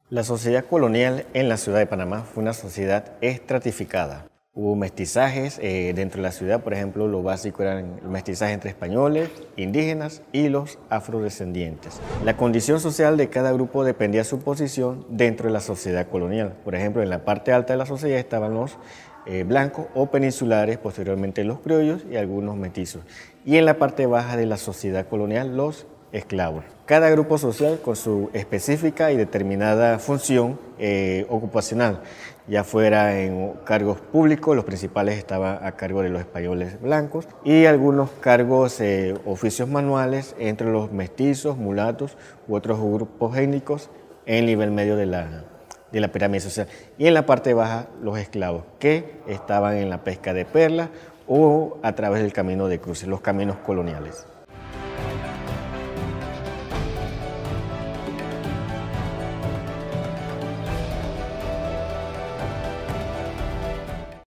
La sociedad colonial en la ciudad de Panamá fue una sociedad estratificada. Hubo mestizajes dentro de la ciudad, por ejemplo, lo básico eran el mestizaje entre españoles, indígenas y los afrodescendientes. La condición social de cada grupo dependía de su posición dentro de la sociedad colonial. Por ejemplo, en la parte alta de la sociedad estaban los blancos o peninsulares, posteriormente los criollos y algunos mestizos. Y en la parte baja de la sociedad colonial, los esclavos. Cada grupo social con su específica y determinada función ocupacional, ya fuera en cargos públicos, los principales estaban a cargo de los españoles blancos y algunos cargos, oficios manuales entre los mestizos, mulatos u otros grupos étnicos en el nivel medio de la pirámide social. Y en la parte baja, los esclavos, que estaban en la pesca de perlas o a través del camino de cruces, los caminos coloniales.